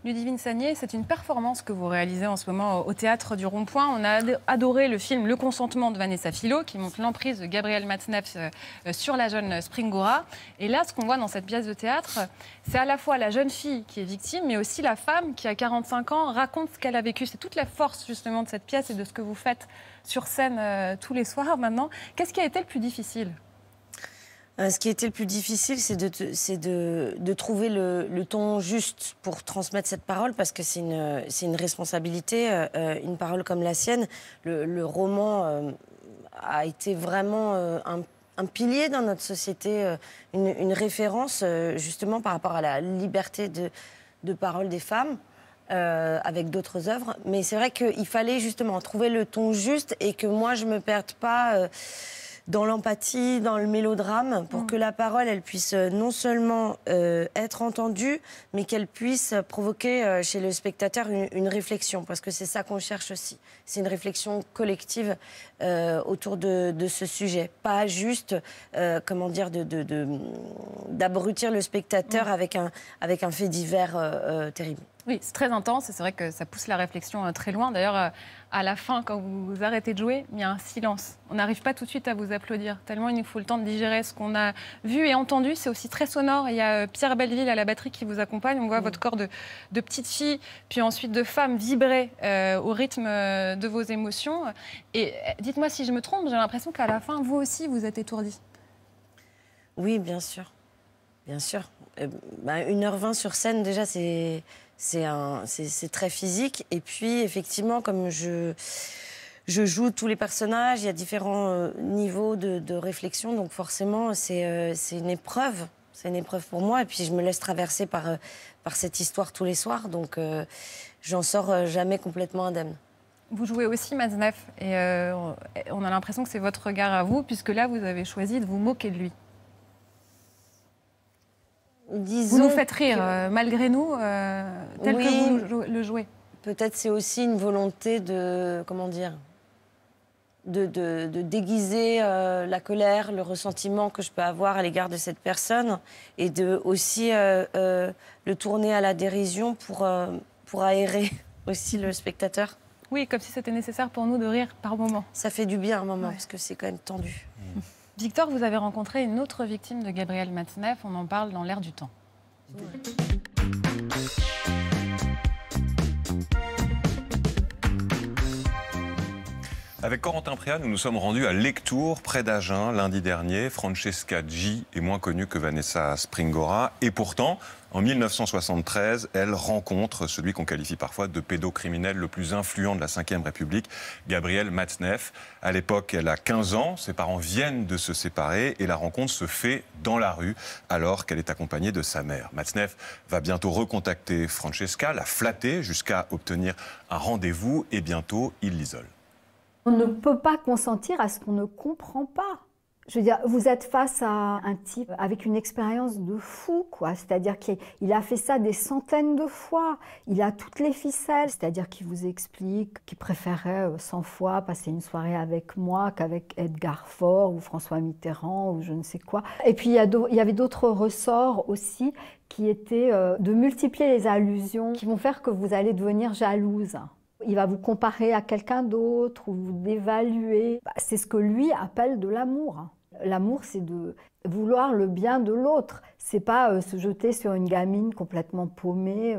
Ludivine Sagnier, c'est une performance que vous réalisez en ce moment au Théâtre du Rond-Point. On a adoré le film Le consentement de Vanessa Philo, qui montre l'emprise de Gabriel Matzneff sur la jeune Springora. Et là, ce qu'on voit dans cette pièce de théâtre, c'est à la fois la jeune fille qui est victime, mais aussi la femme qui, à 45 ans, raconte ce qu'elle a vécu. C'est toute la force, justement, de cette pièce et de ce que vous faites sur scène tous les soirs maintenant. Qu'est-ce qui a été le plus difficile ? Ce qui a été le plus difficile, c'est de trouver le ton juste pour transmettre cette parole, parce que c'est une responsabilité, une parole comme la sienne. Le roman a été vraiment un pilier dans notre société, une référence justement par rapport à la liberté de parole des femmes. Avec d'autres œuvres, mais c'est vrai qu'il fallait justement trouver le ton juste et que moi je me perde pas dans l'empathie, dans le mélodrame, pour que la parole, elle puisse non seulement être entendue, mais qu'elle puisse provoquer chez le spectateur une réflexion, parce que c'est ça qu'on cherche aussi. C'est une réflexion collective autour de ce sujet. Pas juste, comment dire, d'abrutir le spectateur avec un fait divers terrible. Oui, c'est très intense et c'est vrai que ça pousse la réflexion très loin. D'ailleurs, à la fin, quand vous arrêtez de jouer, il y a un silence. On n'arrive pas tout de suite à vous applaudir, tellement il nous faut le temps de digérer ce qu'on a vu et entendu. C'est aussi très sonore. Il y a Pierre Belleville à la batterie qui vous accompagne. On voit votre corps de petite fille, puis ensuite de femme vibrer au rythme de vos émotions. Et dites-moi si je me trompe, j'ai l'impression qu'à la fin, vous aussi, vous êtes étourdi. Oui, bien sûr. Bien sûr. 1h20 sur scène, déjà, c'est très physique. Et puis, effectivement, comme je joue tous les personnages, il y a différents niveaux de réflexion. Donc, forcément, c'est une épreuve. C'est une épreuve pour moi. Et puis, je me laisse traverser par cette histoire tous les soirs. Donc, j'en sors jamais complètement indemne. Vous jouez aussi Matzneff. Et on a l'impression que c'est votre regard à vous, puisque là, vous avez choisi de vous moquer de lui. Vous nous faites rire, malgré nous, tel que vous le jouez. Peut-être c'est aussi une volonté comment dire, de déguiser la colère, le ressentiment que je peux avoir à l'égard de cette personne et de aussi le tourner à la dérision pour aérer aussi le spectateur. Oui, comme si c'était nécessaire pour nous de rire par moment. Ça fait du bien un moment, parce que c'est quand même tendu. Victor, vous avez rencontré une autre victime de Gabriel Matzneff. On en parle dans L'air du temps. Avec Corentin Préat, nous nous sommes rendus à Lectoure, près d'Agen, lundi dernier. Francesca G est moins connue que Vanessa Springora. Et pourtant, en 1973, elle rencontre celui qu'on qualifie parfois de pédocriminel le plus influent de la Ve République, Gabriel Matzneff. À l'époque, elle a 15 ans, ses parents viennent de se séparer et la rencontre se fait dans la rue alors qu'elle est accompagnée de sa mère. Matzneff va bientôt recontacter Francesca, la flatter jusqu'à obtenir un rendez-vous et bientôt il l'isole. On ne peut pas consentir à ce qu'on ne comprend pas. Je veux dire, vous êtes face à un type avec une expérience de fou, quoi. C'est-à-dire qu'il a fait ça des centaines de fois. Il a toutes les ficelles. C'est-à-dire qu'il vous explique qu'il préférait 100 fois passer une soirée avec moi qu'avec Edgar Faure ou François Mitterrand ou je ne sais quoi. Et puis, il y avait d'autres ressorts aussi qui étaient de multiplier les allusions qui vont faire que vous allez devenir jalouse. Il va vous comparer à quelqu'un d'autre ou vous dévaluer. C'est ce que lui appelle de l'amour. L'amour, c'est de vouloir le bien de l'autre. C'est pas se jeter sur une gamine complètement paumée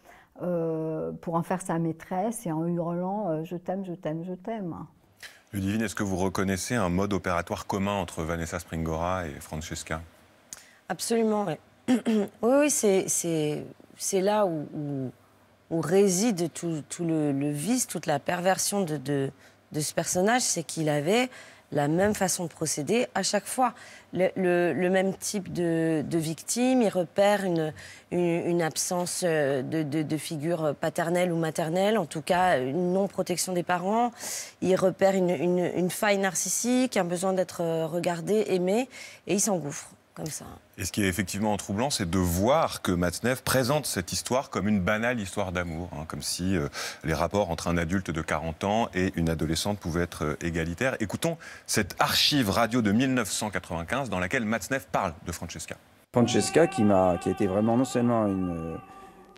pour en faire sa maîtresse et en hurlant je t'aime, je t'aime, je t'aime. Ludivine, est-ce que vous reconnaissez un mode opératoire commun entre Vanessa Springora et Francesca? Absolument, oui. Oui, c'est là où réside tout le vice, toute la perversion de ce personnage, c'est qu'il avait la même façon de procéder à chaque fois. Le même type de victime, il repère une absence de figure paternelle ou maternelle, en tout cas une non-protection des parents. Il repère une faille narcissique, un besoin d'être regardé, aimé, et il s'engouffre. Comme ça. Et ce qui est effectivement troublant, c'est de voir que Matzneff présente cette histoire comme une banale histoire d'amour, hein, comme si les rapports entre un adulte de 40 ans et une adolescente pouvaient être égalitaires. Écoutons cette archive radio de 1995 dans laquelle Matzneff parle de Francesca. Francesca qui a été vraiment non seulement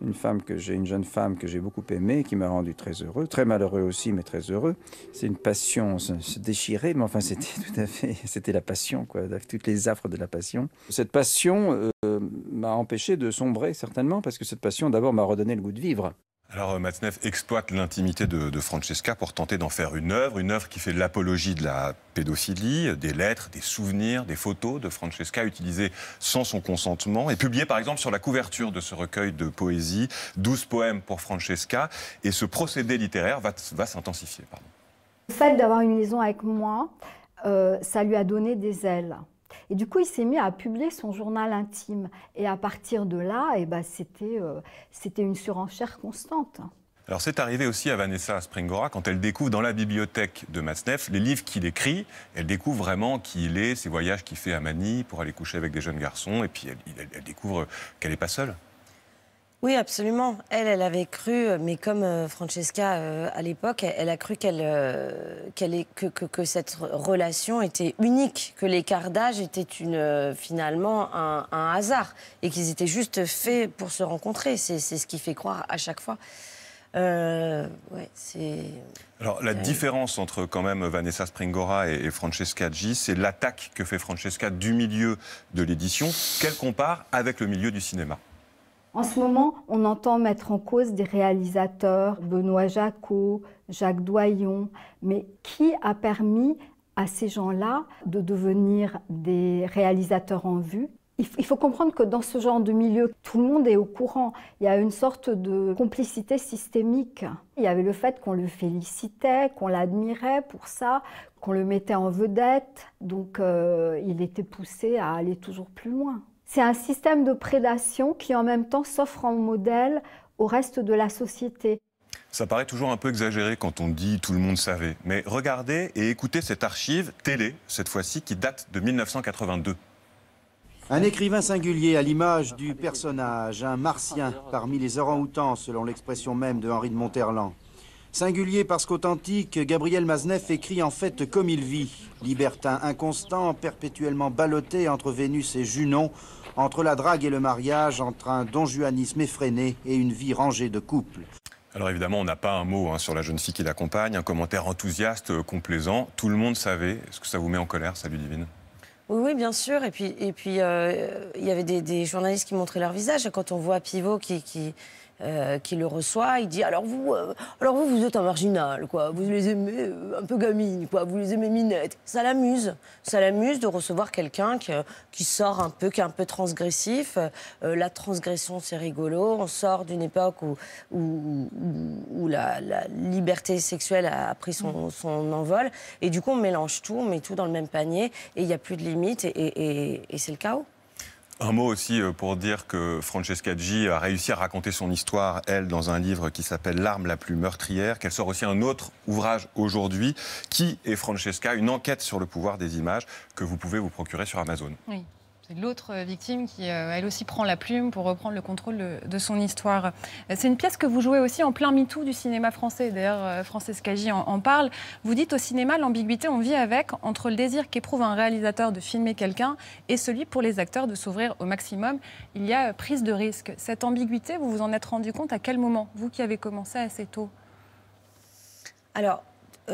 une jeune femme que j'ai beaucoup aimée, qui m'a rendu très heureux, très malheureux aussi, mais très heureux. C'est une passion se déchirer, mais enfin c'était tout à fait, c'était la passion, quoi, toutes les affres de la passion. Cette passion m'a empêché de sombrer certainement, parce que cette passion d'abord m'a redonné le goût de vivre. Alors Matzneff exploite l'intimité de Francesca pour tenter d'en faire une œuvre qui fait de l'apologie de la pédophilie, des lettres, des souvenirs, des photos de Francesca utilisées sans son consentement et publiées par exemple sur la couverture de ce recueil de poésie, 12 poèmes pour Francesca, et ce procédé littéraire va s'intensifier. Le fait d'avoir une liaison avec moi, ça lui a donné des ailes. Et du coup, il s'est mis à publier son journal intime. Et à partir de là, c'était une surenchère constante. Alors c'est arrivé aussi à Vanessa Springora quand elle découvre dans la bibliothèque de Matzneff les livres qu'il écrit. Elle découvre vraiment qui il est, ses voyages qu'il fait à Manille pour aller coucher avec des jeunes garçons. Et puis elle découvre qu'elle n'est pas seule. Oui, absolument. Elle avait cru, mais comme Francesca à l'époque, elle a cru que cette relation était unique, que l'écart d'âge était finalement un hasard et qu'ils étaient juste faits pour se rencontrer. C'est ce qui fait croire à chaque fois. Ouais, Alors la différence entre quand même Vanessa Springora et Francesca G, c'est l'attaque que fait Francesca du milieu de l'édition, qu'elle compare avec le milieu du cinéma. En ce moment, on entend mettre en cause des réalisateurs, Benoît Jacquot, Jacques Doyon, mais qui a permis à ces gens-là de devenir des réalisateurs en vue? Il faut comprendre que dans ce genre de milieu, tout le monde est au courant. Il y a une sorte de complicité systémique. Il y avait le fait qu'on le félicitait, qu'on l'admirait pour ça, qu'on le mettait en vedette. Donc il était poussé à aller toujours plus loin. C'est un système de prédation qui en même temps s'offre en modèle au reste de la société. Ça paraît toujours un peu exagéré quand on dit « tout le monde savait ». Mais regardez et écoutez cette archive télé, cette fois-ci, qui date de 1982. Un écrivain singulier à l'image du personnage, un martien parmi les orang-outans, selon l'expression même de Henri de Monterland. Singulier parce qu'authentique, Gabriel Matzneff écrit en fait comme il vit. Libertin inconstant, perpétuellement ballotté entre Vénus et Junon, entre la drague et le mariage, entre un donjuanisme effréné et une vie rangée de couples. Alors évidemment, on n'a pas un mot sur la jeune fille qui l'accompagne, un commentaire enthousiaste, complaisant. Tout le monde savait. Est-ce que ça vous met en colère, ça, Ludivine ? Oui, bien sûr. Et puis, il y avait des journalistes qui montraient leur visage. Quand on voit Pivot qui le reçoit, il dit alors vous êtes un marginal, quoi. Vous les aimez un peu gamine, quoi. Vous les aimez minettes. Ça l'amuse de recevoir quelqu'un qui sort un peu, qui est un peu transgressif. La transgression, c'est rigolo. On sort d'une époque où la liberté sexuelle a pris son envol, et du coup on mélange tout, on met tout dans le même panier, et il n'y a plus de limites, et c'est le chaos. Un mot aussi pour dire que Francesca G a réussi à raconter son histoire, elle, dans un livre qui s'appelle « L'arme la plus meurtrière », qu'elle sort aussi un autre ouvrage aujourd'hui, Qui est Francesca ? Une enquête sur le pouvoir des images que vous pouvez vous procurer sur Amazon. Oui. C'est l'autre victime qui, elle aussi, prend la plume pour reprendre le contrôle de son histoire. C'est une pièce que vous jouez aussi en plein MeToo du cinéma français. D'ailleurs, Francesca G en parle. Vous dites au cinéma, l'ambiguïté, on vit avec, entre le désir qu'éprouve un réalisateur de filmer quelqu'un et celui pour les acteurs de s'ouvrir au maximum. Il y a prise de risque. Cette ambiguïté, vous vous en êtes rendu compte à quel moment, vous qui avez commencé assez tôt? Alors,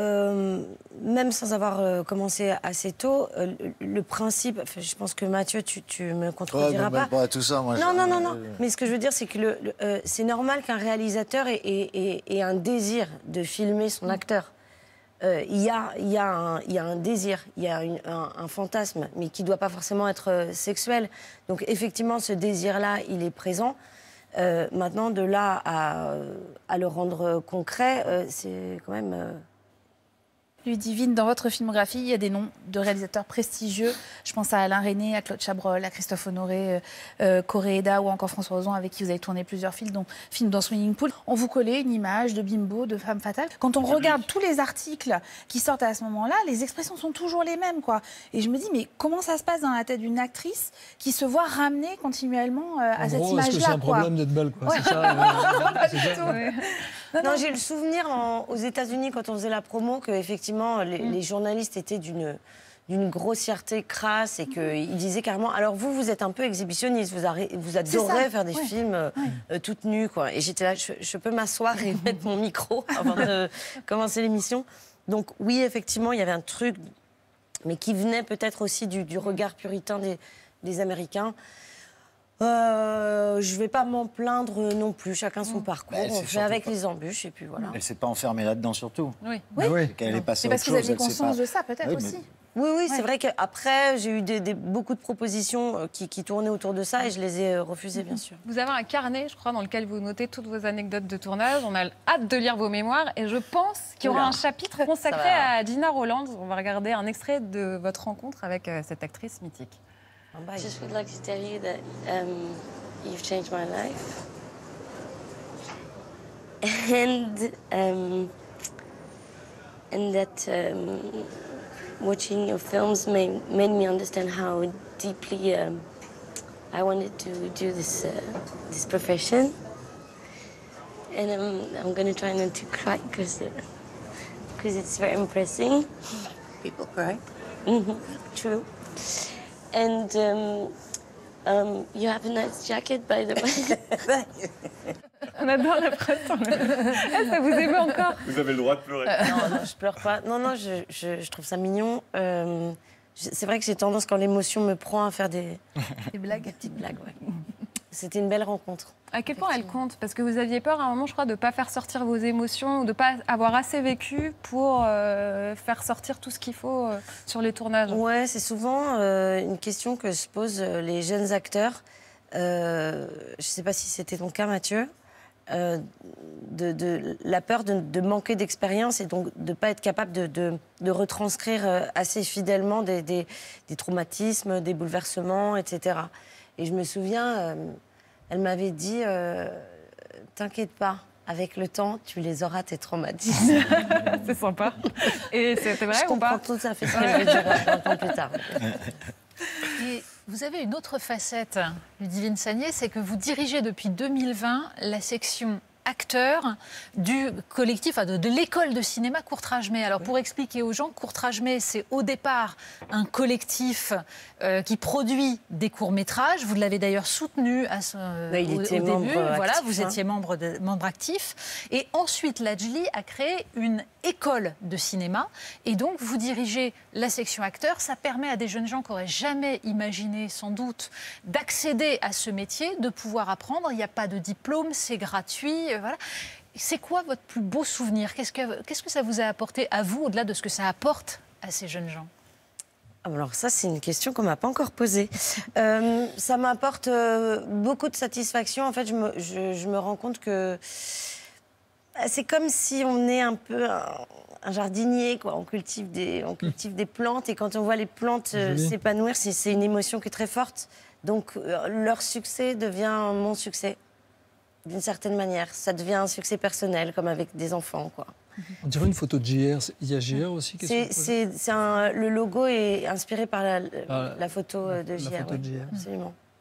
même sans avoir commencé assez tôt, le principe, je pense que Mathieu, tu me contrediras pas. Tout ça, moi, non. Mais ce que je veux dire, c'est que c'est normal qu'un réalisateur ait un désir de filmer son acteur. Il y a un désir, il y a un fantasme, mais qui ne doit pas forcément être sexuel. Donc effectivement, ce désir-là, il est présent. Maintenant, de là à le rendre concret, c'est quand même... Ludivine, dans votre filmographie, il y a des noms de réalisateurs prestigieux. Je pense à Alain Resnais, à Claude Chabrol, à Christophe Honoré, Koreeda ou encore François Ozon, avec qui vous avez tourné plusieurs films, dont dans Swimming Pool. On vous collait une image de bimbo, de femme fatale. Quand on regarde tous les articles qui sortent à ce moment-là, les expressions sont toujours les mêmes, quoi. Et je me dis, mais comment ça se passe dans la tête d'une actrice qui se voit ramener continuellement à cette image-là, est-ce que c'est un problème d'être belle, quoi? C'est ça, pas du tout. Non, j'ai le souvenir aux États-Unis, quand on faisait la promo, qu'effectivement, les journalistes étaient d'une grossièreté crasse et qu'il disait carrément, alors vous êtes un peu exhibitionniste, vous adorez faire des films toutes nues, quoi. Et j'étais là, je peux m'asseoir et mettre mon micro avant de commencer l'émission. Donc oui, effectivement, il y avait un truc, mais qui venait peut-être aussi du regard puritain des Américains. Je vais pas m'en plaindre non plus, chacun son parcours, on fait avec les embûches et puis voilà. Elle s'est pas enfermée là-dedans surtout. Oui. Elle est passée C'est parce que vous aviez conscience de ça peut-être Oui, aussi. Oui, c'est vrai qu'après, j'ai eu beaucoup de propositions qui tournaient autour de ça et je les ai refusées, bien sûr. Vous avez un carnet, je crois, dans lequel vous notez toutes vos anecdotes de tournage. On a hâte de lire vos mémoires et je pense qu'il y aura un chapitre consacré à Gina Rowlands. On va regarder un extrait de votre rencontre avec cette actrice mythique. I just would like to tell you that you've changed my life. And that watching your films made me understand how deeply I wanted to do this profession. And I'm going to try not to cry because it's very impressive. People cry. True. And you have a nice jacket, by the way. On adore la presse. Ça vous émeut encore? Vous avez le droit de pleurer. Non, je pleure pas. Non, je trouve ça mignon. C'est vrai que j'ai tendance, quand l'émotion me prend, à faire des blagues. Des petites blagues, ouais. C'était une belle rencontre. À quel point elle compte? Parce que vous aviez peur à un moment, je crois, de ne pas faire sortir vos émotions, de ne pas avoir assez vécu pour faire sortir tout ce qu'il faut sur les tournages. Ouais, c'est souvent une question que se posent les jeunes acteurs. Je ne sais pas si c'était ton cas, Mathieu. La peur de manquer d'expérience et donc de ne pas être capable de retranscrire assez fidèlement des traumatismes, des bouleversements, etc. Et je me souviens, elle m'avait dit t'inquiète pas, avec le temps, tu les auras, tes traumatismes. C'est sympa. Et c'était vrai ou pas? Je comprends tout à fait ce qu'elle veut dire 20 ans plus tard. Et vous avez une autre facette, Ludivine Sagnier, c'est que vous dirigez depuis 2020 la section acteurs du collectif, de l'école de cinéma Courtrage-May. Alors, pour expliquer aux gens, Courtrage-May, c'est au départ un collectif qui produit des courts-métrages. Vous l'avez d'ailleurs soutenu au début. Voilà, vous étiez membre actif. Et ensuite, Lajli a créé une école de cinéma. Et donc, vous dirigez la section acteurs. Ça permet à des jeunes gens qui n'auraient jamais imaginé, sans doute, d'accéder à ce métier, de pouvoir apprendre. Il n'y a pas de diplôme, c'est gratuit. Voilà. C'est quoi votre plus beau souvenir? Qu'est-ce que ça vous a apporté à vous, au-delà de ce que ça apporte à ces jeunes gens? Alors ça, c'est une question qu'on ne m'a pas encore posée. Ça m'apporte beaucoup de satisfaction. En fait, je me rends compte que c'est comme si on est un peu un jardinier, quoi. On cultive des plantes et quand on voit les plantes s'épanouir, c'est une émotion qui est très forte. Donc leur succès devient mon succès. D'une certaine manière, ça devient un succès personnel, comme avec des enfants, quoi. On dirait une photo de JR. Il y a JR aussi? Le logo est inspiré par la photo de JR. La photo de JR. Absolument.